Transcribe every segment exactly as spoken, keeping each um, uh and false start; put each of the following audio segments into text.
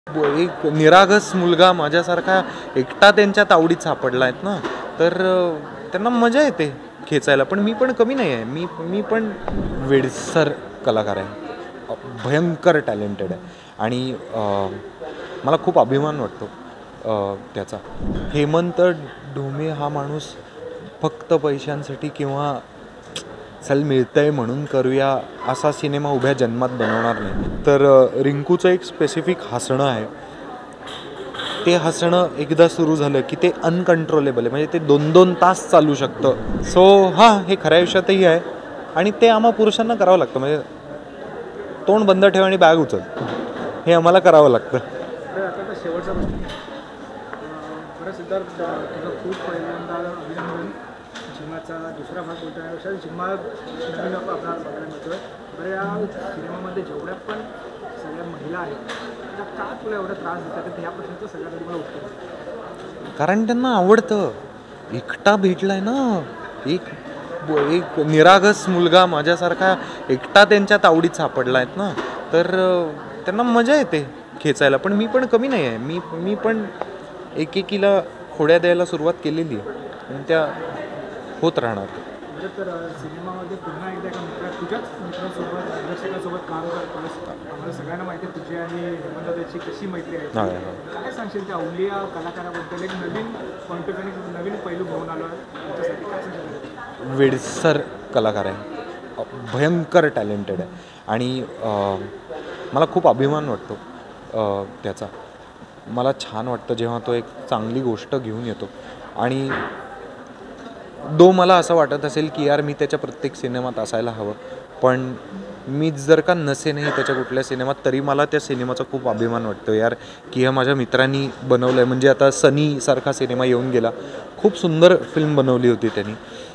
एक निरागस मुलगा माझ्यासारखा एकटा त्यांच्या तावडीत सापडला आहेत ना, तर त्यांना मजा येते खेचायला. पण मी पण कमी नाही आहे, मी मी पण वेडसर कलाकार आहे, भयंकर टॅलेंटेड आहे. आणि मला खूप अभिमान वाटतो त्याचा. हेमंत ढोमे हा माणूस फक्त पैशांसाठी किंवा चल मिळतंय म्हणून करूया असा सिनेमा उभ्या जन्मात बनवणार नाही. तर रिंकूचं एक स्पेसिफिक हसणं आहे, ते हसणं एकदा सुरू झालं की ते अनकंट्रोलेबल आहे, म्हणजे ते दोन दोन तास चालू शकतं. सो हां, हे खऱ्या आयुष्यातही आहे आणि ते आम्हा पुरुषांना करावं लागतं. म्हणजे तोंड बंद ठेव आणि बॅग उचल, हे आम्हाला करावं लागतं. आता शेवटचा प्रश्न, बरं सिद्धार्थ, तुझं खूप पहिल्यांदा अभिनंदन. झिम्माचा दुसरा भाग बोलण्यापेक्षा झिम्मा नवीन आपल्याला बघायला मिळतोय. बरं, या सिनेमामध्ये जेवढ्या पण सगळ्या महिला आहेत त्या का तुला एवढा त्रास देतात, ह्या प्रश्नाचं सगळ्यात आधी मला उत्तर. कारण त्यांना आवडतं. एकटा भेटलाय ना, एक एक निरागस मुलगा माझ्यासारखा एकटा त्यांच्या तावडीत सापडला आहेत ना, तर त्यांना मजा येते खेचायला. पण मी पण कमी नाही आहे, मी मी पण एकेकीला खोड्या द्यायला सुरुवात केलेली आहे आणि त्या होत राहणार. म्हणजे तर सिनेमामध्ये पुन्हा एकदा एका मित्रा तुझ्याच मित्रांसोबत दिग्दर्शकासोबत काम करतोस. आम्हाला सगळ्यांना माहिती आहे तुझी आणि हेमंतची कशी मैत्री आहे. काय सांगशील त्या अवलिया कलाकाराबद्दल? एक नवीन पॉईंट ऑफ व्ह्यू, नवीन पैलू घेऊन आलो त्याच्यासाठी काय सांगशील? वेडसर कलाकार आहे, भयंकर टॅलेंटेड आहे. आणि मला खूप अभिमान वाटतो त्याचा. मला छान वाटतं जेव्हा तो एक चांगली गोष्ट घेऊन येतो. आणि दो मला असं वाटत असेल की यार मी त्याच्या प्रत्येक सिनेमात असायला हवं, पण मी जर का नसेनही त्याच्या कुठल्या सिनेमात, तरी मला त्या सिनेमाचा खूप अभिमान वाटतो यार, की ह्या माझ्या मित्रांनी बनवलं आहे. म्हणजे आता सनीसारखा सिनेमा येऊन गेला, खूप सुंदर फिल्म बनवली होती त्यांनी.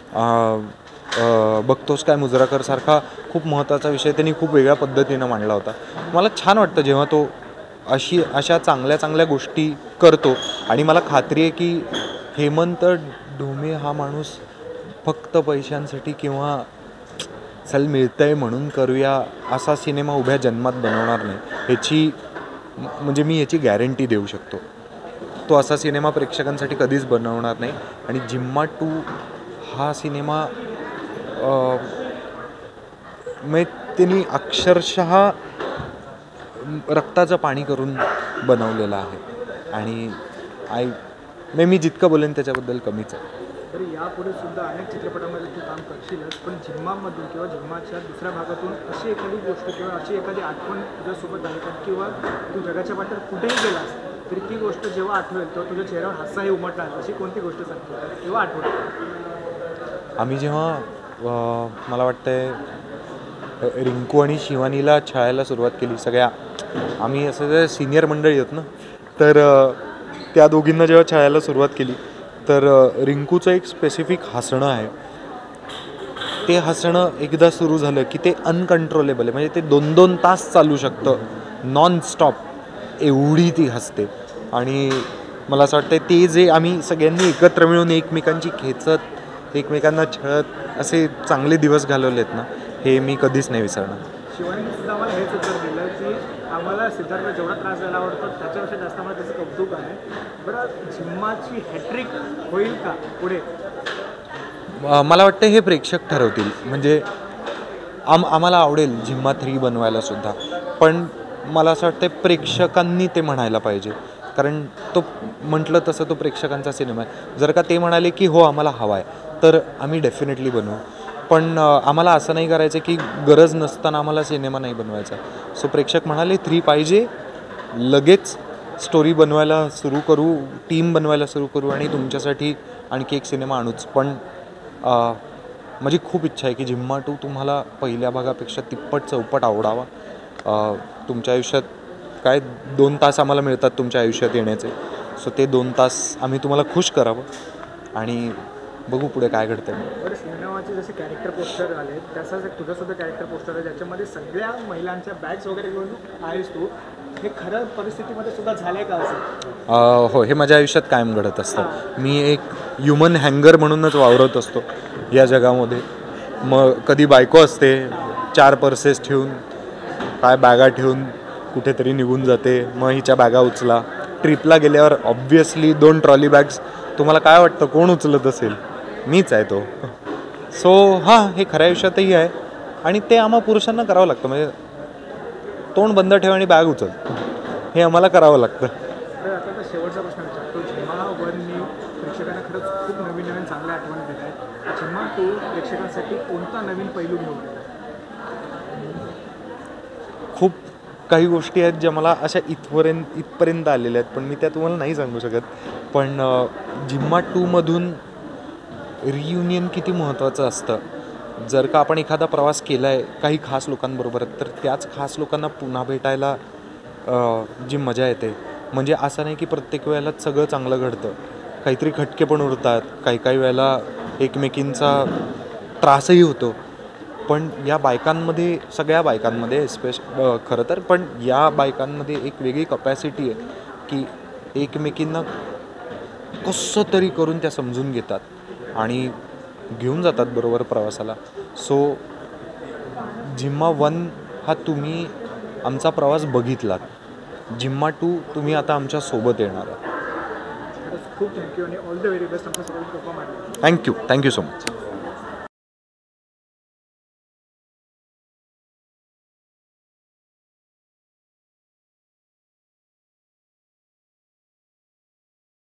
बघतोस काय मुजराकरसारखा खूप महत्त्वाचा विषय त्यांनी खूप वेगळ्या पद्धतीनं मांडला होता. मला छान वाटतं जेव्हा तो अशी अशा चांगल्या चांगल्या गोष्टी करतो. आणि मला खात्री आहे की हेमंत ढोमे हा माणूस फक्त पैशांसाठी किंवा चल मिळतंय म्हणून करूया असा सिनेमा उभ्या जन्मात बनवणार नाही, ह्याची म्हणजे मी याची गॅरंटी देऊ शकतो. तो असा सिनेमा प्रेक्षकांसाठी कधीच बनवणार नाही. आणि झिम्मा टू हा सिनेमा म्हणजे त्यांनी अक्षरशः रक्ताचं पाणी करून बनवलेलं आहे. आणि आय मे मी जितकं बोलेन त्याच्याबद्दल कमीच आहे. तरी यापुढे सुद्धा अनेक चित्रपटांमध्ये तू काम करशीलच, पण झिम्मामधून किंवा झिम्माच्या दुसऱ्या भागातून अशी एखादी गोष्ट किंवा अशी एखादी आठवण तुझ्यासोबत आहे का, किंवा तू जगाच्या बाहेर कुठेही गेलास तरी ती गोष्ट जेव्हा आठवेल तेव्हा तुझ्या चेहऱ्यावर हास्यही उमटणार, अशी कोणती गोष्ट सांगते तेव्हा आठवण? आम्ही जेव्हा मला वाटतंय रिंकू आणि शिवानीला छळायला सुरुवात केली, सगळ्या आम्ही असं सिनियर मंडळी होत ना, तर त्या दोघींना जेव्हा छळायला सुरुवात केली, तर रिंकूचं एक स्पेसिफिक हसणं आहे, ते हसणं एकदा सुरू झालं की ते अनकंट्रोलेबल आहे. म्हणजे ते दोन दोन तास चालू शकतं नॉन स्टॉप, एवढी ती हसते. आणि मला असं वाटतं ते जे आम्ही सगळ्यांनी एकत्र मिळून एकमेकांची खेचत एकमेकांना छळत असे चांगले दिवस घालवलेत ना, हे मी कधीच नाही विसरणार. शिवानीने सुद्धा आम्हाला हेच उत्तर दिलं की आम्हाला सिद्धार्थला जेवढा त्रास द्यायला आवडतो त्याच्यापेक्षा जास्त आम्हाला त्याचं कौतुक आहे. बरं, झिम्माची हॅट्रिक होईल का पुढे? मला वाटतं हे प्रेक्षक ठरवतील. म्हणजे आम आम्हाला आवडेल झिम्मा थ्री बनवायला सुद्धा, पण मला असं वाटतं प्रेक्षकांनी ते म्हणायला पाहिजे, कारण तो म्हटलं तसं तो प्रेक्षकांचा सिनेमा आहे. जर का ते म्हणाले की हो आम्हाला हवा आहे, तर आम्ही डेफिनेटली बनवू. पण आम्हाला असं नाही करायचं की गरज नसताना आम्हाला सिनेमा नाही बनवायचा. सो प्रेक्षक म्हणाले थ्री पाहिजे, लगेच स्टोरी बनवायला सुरू करू, टीम बनवायला सुरू करू आणि तुमच्यासाठी आणखी एक सिनेमा आणूच. पण माझी खूप इच्छा आहे की झिम्मा टू तुम्हाला पहिल्या भागापेक्षा तिप्पट चौपट आवडावा. तुमच्या आयुष्यात काय दोन तास आम्हाला मिळतात तुमच्या आयुष्यात येण्याचे, सो ते दोन तास आम्ही तुम्हाला खुश करावं आणि बघू पुढे काय घडतं. बरं, सिनेमाचे जसे कॅरेक्टर पोस्टर आले तसंच एक तुझंसुद्धा कॅरेक्टर पोस्टर आहे, ज्याच्यामध्ये सगळ्या महिलांच्या बॅग्स वगैरे घेऊन आहेस तू. हे खरं परिस्थितीमध्ये सुद्धा झालं आहे का असं? हो, हे माझ्या आयुष्यात कायम घडत असतं. मी एक ह्युमन हँगर म्हणूनच वावरत असतो या जगामध्ये. मग कधी बायको असते चार पर्सेस ठेवून, काय बॅगा ठेवून कुठेतरी निघून जाते, मग हिच्या बॅगा उचला. ट्रिपला गेल्यावर ऑब्व्हियसली दोन ट्रॉली बॅग्स तुम्हाला काय वाटतं कोण उचलत असेल? मीच आहे तो. सो हां, हे खऱ्या आयुष्यातही आहे आणि ते आम्हा पुरुषांना करावं लागतं. म्हणजे तोंड बंद ठेव आणि बॅग उचल, हे आम्हाला करावं लागतं. तर आता तर शेवटचा प्रश्न विचारतो. झिम्मा वननी प्रेक्षकांना खरंच खूप नवीन नवीन चांगल्या आठवणी दिल्या आहेत. झिम्मा टू प्रेक्षकांसाठी कोणता नवीन पैलू घेऊन गेला? खूप काही गोष्टी आहेत ज्या मला अशा इथपर्यंत इथपर्यंत आलेल्या आहेत, पण मी त्या तुम्हाला नाही सांगू शकत. पण जिम्मा टूमधून रियुनियन किती महत्त्वाचं असतं. जर का आपण एखादा प्रवास केला आहे काही खास लोकांबरोबर, तर त्याच खास लोकांना पुन्हा भेटायला जी मजा येते, म्हणजे असं नाही की प्रत्येक वेळेलाच सगळं चांगलं घडतं. काहीतरी खटके पण उरतात, काही काही वेळेला एकमेकींचा त्रासही होतो. पण या बायकांमध्ये, सगळ्या बायकांमध्ये स्पेश खरं तर, पण या बायकांमध्ये एक वेगळी कपॅसिटी आहे की एकमेकींना कसं तरी करून त्या समजून घेतात आणि घेऊन जातात बरोबर प्रवासाला. सो जिम्मा वन हा तुम्ही आमचा प्रवास बघितलात, जिम्मा टू तुम्ही आता आमच्या सोबत येणार आहात. खरंच खूप थँक्यू आणि ऑल द व्हेरी बेस्ट आमच्या सगळ्यांनी गप्पा मारल्या. Thank you thank you so much.